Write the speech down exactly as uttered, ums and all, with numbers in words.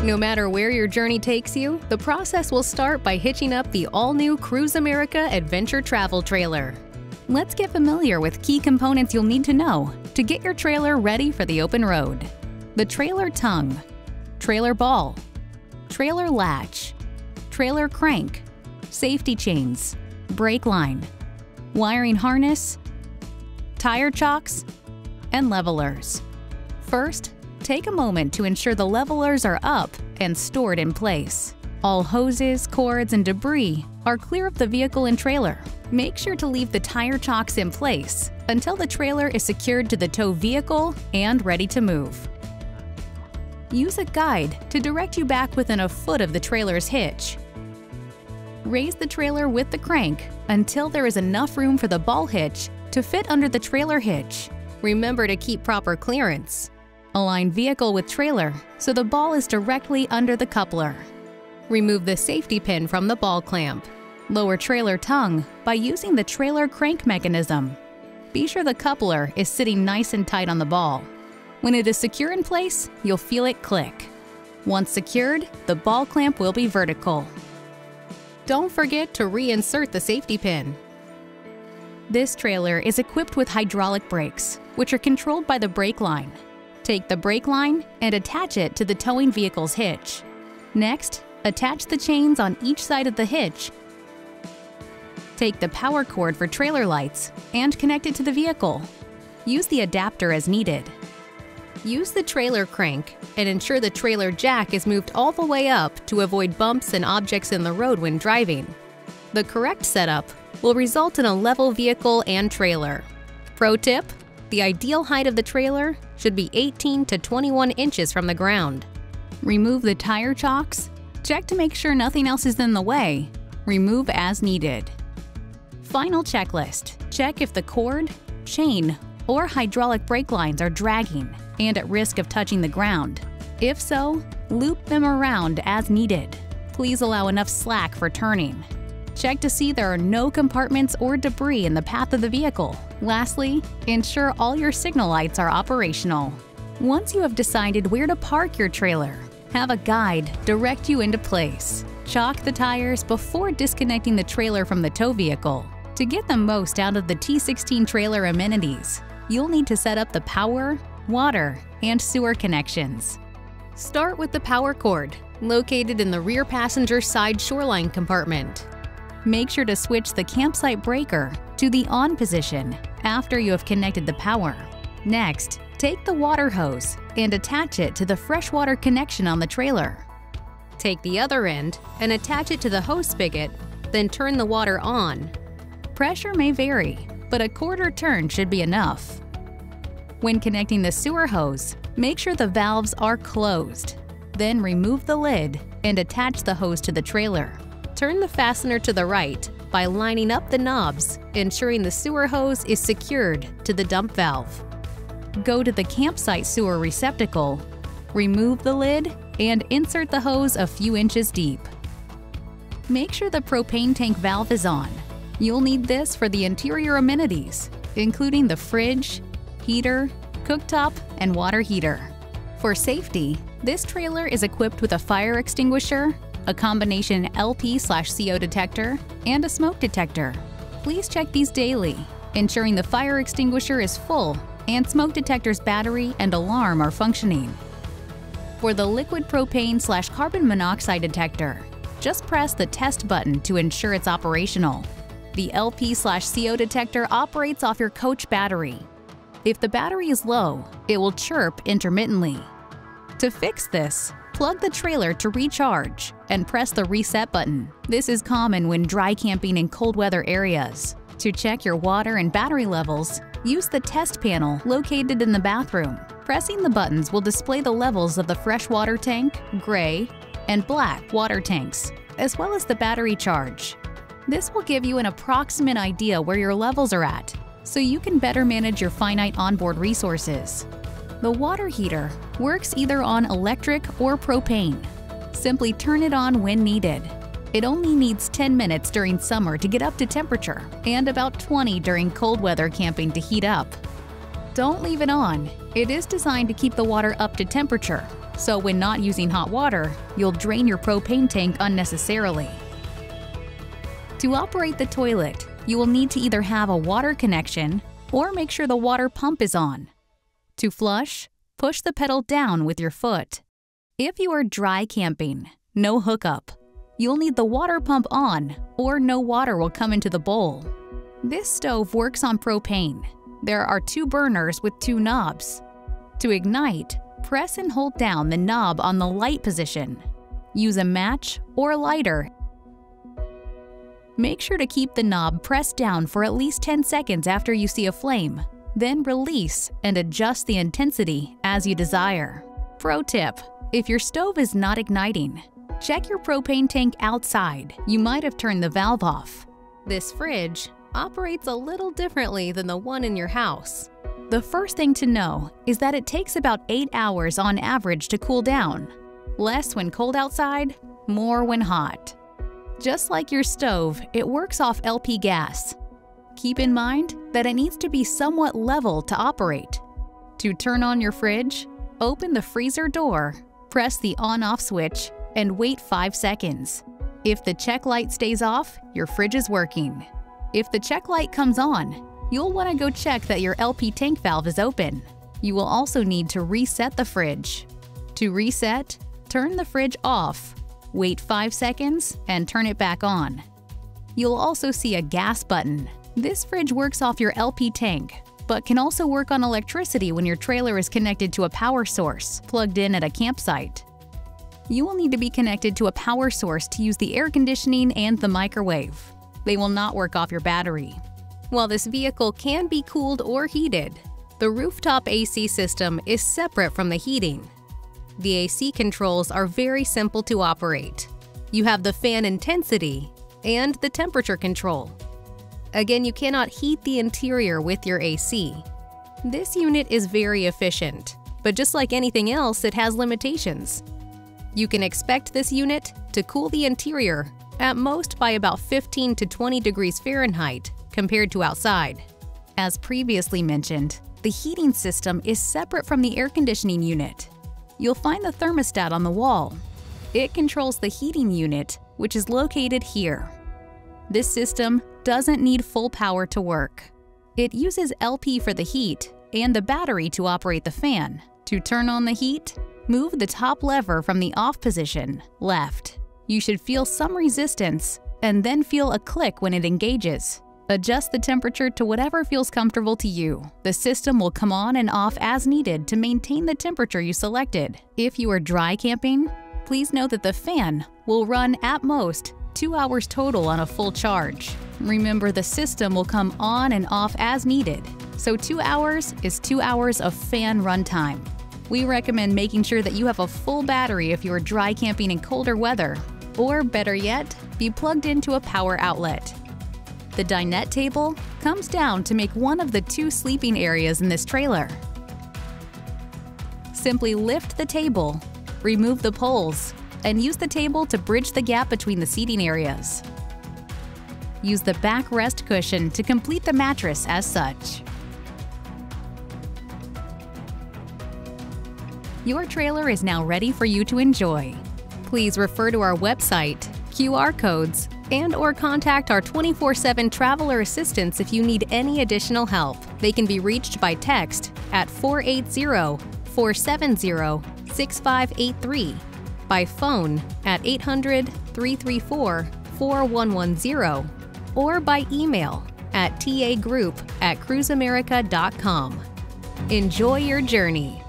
No matter where your journey takes you, the process will start by hitching up the all-new Cruise America Adventure Travel Trailer. Let's get familiar with key components you'll need to know to get your trailer ready for the open road. The trailer tongue, trailer ball, trailer latch, trailer crank, safety chains, brake line, wiring harness, tire chocks, and levelers. First, take a moment to ensure the levelers are up and stored in place. All hoses, cords, and debris are clear of the vehicle and trailer. Make sure to leave the tire chocks in place until the trailer is secured to the tow vehicle and ready to move. Use a guide to direct you back within a foot of the trailer's hitch. Raise the trailer with the crank until there is enough room for the ball hitch to fit under the trailer hitch. Remember to keep proper clearance. Align vehicle with trailer so the ball is directly under the coupler. Remove the safety pin from the ball clamp. Lower trailer tongue by using the trailer crank mechanism. Be sure the coupler is sitting nice and tight on the ball. When it is secure in place, you'll feel it click. Once secured, the ball clamp will be vertical. Don't forget to reinsert the safety pin. This trailer is equipped with hydraulic brakes, which are controlled by the brake line. Take the brake line and attach it to the towing vehicle's hitch. Next, attach the chains on each side of the hitch. Take the power cord for trailer lights and connect it to the vehicle. Use the adapter as needed. Use the trailer crank and ensure the trailer jack is moved all the way up to avoid bumps and objects in the road when driving. The correct setup will result in a level vehicle and trailer. Pro tip: the ideal height of the trailer should be eighteen to twenty-one inches from the ground. Remove the tire chocks. Check to make sure nothing else is in the way. Remove as needed. Final checklist: check if the cord, chain, or hydraulic brake lines are dragging and at risk of touching the ground. If so, loop them around as needed. Please allow enough slack for turning. Check to see there are no compartments or debris in the path of the vehicle. Lastly, ensure all your signal lights are operational. Once you have decided where to park your trailer, have a guide direct you into place. Chock the tires before disconnecting the trailer from the tow vehicle. To get the most out of the T sixteen trailer amenities, you'll need to set up the power, water, and sewer connections. Start with the power cord, located in the rear passenger side shoreline compartment. Make sure to switch the campsite breaker to the on position after you have connected the power. Next, take the water hose and attach it to the freshwater connection on the trailer. Take the other end and attach it to the hose spigot, then turn the water on. Pressure may vary, but a quarter turn should be enough. When connecting the sewer hose, make sure the valves are closed. Then remove the lid and attach the hose to the trailer. Turn the fastener to the right by lining up the knobs, ensuring the sewer hose is secured to the dump valve. Go to the campsite sewer receptacle, remove the lid, and insert the hose a few inches deep. Make sure the propane tank valve is on. You'll need this for the interior amenities, including the fridge, heater, cooktop, and water heater. For safety, this trailer is equipped with a fire extinguisher, a combination L P slash C O detector, and a smoke detector. Please check these daily, ensuring the fire extinguisher is full and smoke detector's battery and alarm are functioning. For the liquid propane slash carbon monoxide detector, just press the test button to ensure it's operational. The L P slash C O detector operates off your coach battery. If the battery is low, it will chirp intermittently. To fix this, plug the trailer to recharge and press the reset button. This is common when dry camping in cold weather areas. To check your water and battery levels, use the test panel located in the bathroom. Pressing the buttons will display the levels of the freshwater tank, gray, and black water tanks, as well as the battery charge. This will give you an approximate idea where your levels are at, so you can better manage your finite onboard resources. The water heater works either on electric or propane. Simply turn it on when needed. It only needs ten minutes during summer to get up to temperature and about twenty during cold weather camping to heat up. Don't leave it on. It is designed to keep the water up to temperature, so when not using hot water, you'll drain your propane tank unnecessarily. To operate the toilet, you will need to either have a water connection or make sure the water pump is on. To flush, push the pedal down with your foot. If you are dry camping, no hookup, you'll need the water pump on or no water will come into the bowl. This stove works on propane. There are two burners with two knobs. To ignite, press and hold down the knob on the light position. Use a match or lighter. Make sure to keep the knob pressed down for at least ten seconds after you see a flame. Then release and adjust the intensity as you desire. Pro tip: if your stove is not igniting, check your propane tank outside. You might have turned the valve off. This fridge operates a little differently than the one in your house. The first thing to know is that it takes about eight hours on average to cool down. Less when cold outside, more when hot. Just like your stove, it works off L P gas. Keep in mind that it needs to be somewhat level to operate. To turn on your fridge, open the freezer door, press the on-off switch, and wait five seconds. If the check light stays off, your fridge is working. If the check light comes on, you'll want to go check that your L P tank valve is open. You will also need to reset the fridge. To reset, turn the fridge off, wait five seconds, and turn it back on. You'll also see a gas button. This fridge works off your L P tank, but can also work on electricity when your trailer is connected to a power source plugged in at a campsite. You will need to be connected to a power source to use the air conditioning and the microwave. They will not work off your battery. While this vehicle can be cooled or heated, the rooftop A C system is separate from the heating. The A C controls are very simple to operate. You have the fan intensity and the temperature control. Again, you cannot heat the interior with your A C. This unit is very efficient, but just like anything else, it has limitations. You can expect this unit to cool the interior at most by about fifteen to twenty degrees Fahrenheit compared to outside. As previously mentioned, the heating system is separate from the air conditioning unit. You'll find the thermostat on the wall. It controls the heating unit, which is located here. This system doesn't need full power to work. It uses L P for the heat and the battery to operate the fan. To turn on the heat, move the top lever from the off position, left. You should feel some resistance and then feel a click when it engages. Adjust the temperature to whatever feels comfortable to you. The system will come on and off as needed to maintain the temperature you selected. If you are dry camping, please note that the fan will run at most two hours total on a full charge. Remember, the system will come on and off as needed, so two hours is two hours of fan run time. We recommend making sure that you have a full battery if you are dry camping in colder weather, or better yet, be plugged into a power outlet. The dinette table comes down to make one of the two sleeping areas in this trailer. Simply lift the table, remove the poles, and use the table to bridge the gap between the seating areas. Use the back rest cushion to complete the mattress as such. Your trailer is now ready for you to enjoy. Please refer to our website, Q R codes, and or contact our twenty-four seven traveler assistants if you need any additional help. They can be reached by text at four eight zero, four seven zero, six five eight three, by phone at eight hundred, three three four, four one one zero, or by email at tagroup at cruise america dot com. Enjoy your journey.